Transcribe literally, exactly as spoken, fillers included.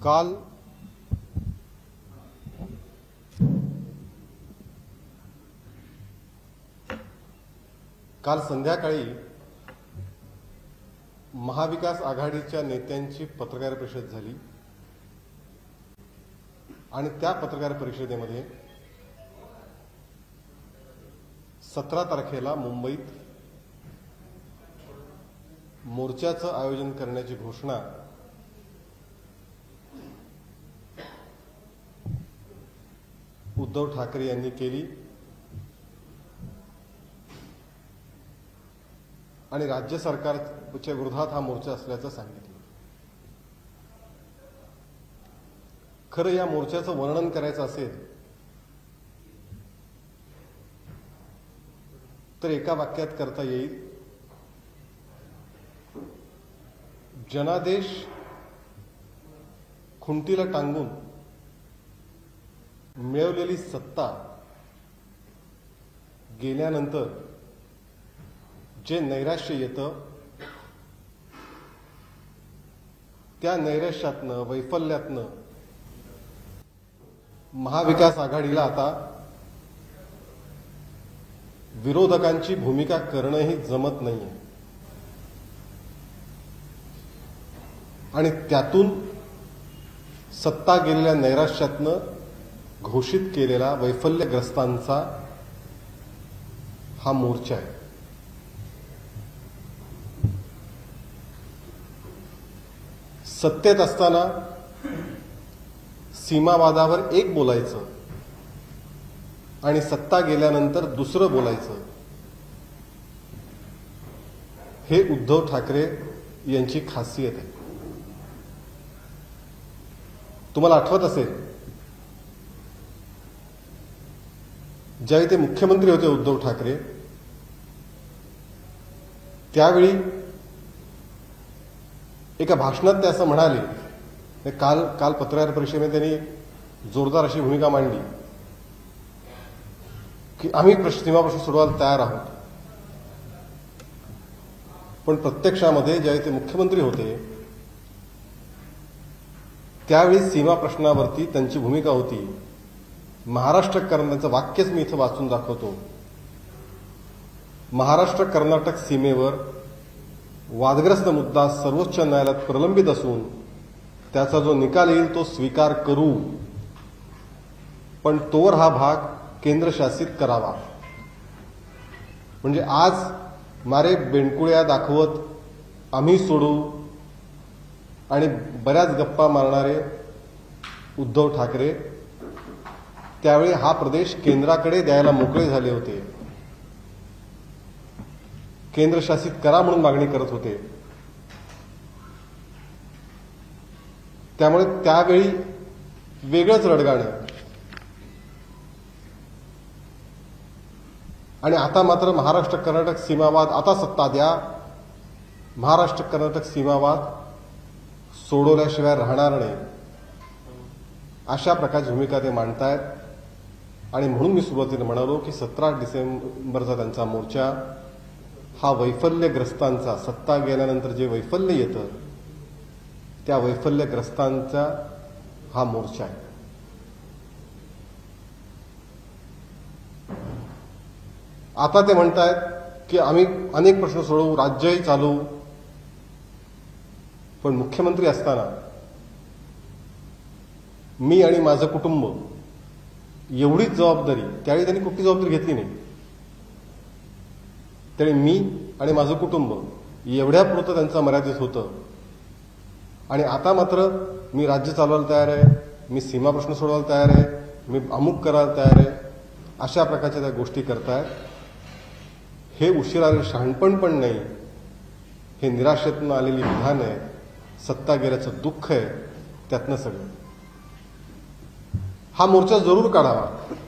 काल काल संध्याकाळी महाविकास आघाडीच्या नेत्यांची पत्रकार परिषद झाली आणि त्या पत्रकार परिषदेमध्ये सतरा तारखेला मुंबईत मोर्चाचं आयोजन करण्याची घोषणा उद्धव ठाकरे यांनी केली आणि राज्य सरकारच्या विरोधात हा मोर्चा असल्याचं सांगितलं. खरं या मोर्चाचं वर्णन करायचं असेल तर एका वाक्यात करता येईल, जनादेश खुंटीला टांगून मिळवलेली सत्ता गेल्यानंतर जे नैराश्य येतं त्या नैराश्यातनं वैफल्यातनं महाविकास आघाडीला आता विरोधकांची भूमिका करणंही जमत नाहीये आणि त्यातून सत्ता गेलेल्या नैराश्यातनं घोषित केलेला वैफल्यग्रस्तांचा हा मोर्चा आहे. सत्तेत असताना सीमावादावर एक बोलायचं आणि सत्ता गेल्यानंतर दुसरं बोलायचं, हे उद्धव ठाकरे यांची खासियत आहे. तुम्हाला आठवत असेल, ज्यावेळी ते मुख्यमंत्री होते उद्धव ठाकरे, त्यावेळी एका भाषणात ते असं म्हणाले, काल काल पत्रकार परिषदेमध्ये त्यांनी जोरदार अशी भूमिका मांडली की आम्ही सीमा प्रश्न सोडवायला तयार आहोत. पण प्रत्यक्षामध्ये ज्यावेळी ते मुख्यमंत्री होते त्यावेळी सीमा प्रश्नावरती त्यांची भूमिका होती, महाराष्ट्र कर्नाटकचं वाक्यच मी इथं वाचून दाखवतो, महाराष्ट्र कर्नाटक सीमेवर वादग्रस्त मुद्दा सर्वोच्च न्यायालयात प्रलंबित असून त्याचा जो निकाल येईल तो स्वीकार करू, पण तोवर हा भाग केंद्रशासित करावा. म्हणजे आज मारे बेंडकुळ्या दाखवत आम्ही सोडू आणि बऱ्याच गप्पा मारणारे उद्धव ठाकरे त्यावेळी हा प्रदेश केंद्राकडे द्यायला मोकळे झाले होते, केंद्रशासित करा म्हणून मागणी करत होते. त्यामुळे त्यावेळी वेगळंच रडगाणं. आणि आता मात्र महाराष्ट्र कर्नाटक सीमावाद आता सत्ता द्या, महाराष्ट्र कर्नाटक सीमावाद सोडवल्याशिवाय राहणार नाही, अशा प्रकारची भूमिका ते मांडतायत. आणि म्हणून मी सुरुवातीला म्हणालो की सतरा डिसेंबरचा त्यांचा मोर्चा हा वैफल्यग्रस्तांचा, सत्ता गेल्यानंतर जे वैफल्य येतं त्या वैफल्यग्रस्तांचा हा मोर्चा आहे. आता ते म्हणतायत की आम्ही अनेक प्रश्न सोडवू, राज्यही चालवू, पण मुख्यमंत्री असताना मी आणि माझं कुटुंब एवढीच जबाबदारी, त्यावेळी त्यांनी कुठली जबाबदारी घेतली नाही, त्यावेळी मी आणि माझं कुटुंब एवढ्यापुरतं त्यांचं मर्यादित होतं. आणि आता मात्र मी राज्य चालवायला तयार आहे, मी सीमा प्रश्न सोडवायला तयार आहे, मी अमुक करायला तयार आहे, अशा प्रकारच्या त्या गोष्टी करतायत. हे उशिरा शहाणपण पण नाही, हे निराशेतनं आलेली विधान आहे, सत्ता गेल्याचं दुःख आहे, त्यातनं सगळं. हा मोर्चा जरूर काढावा,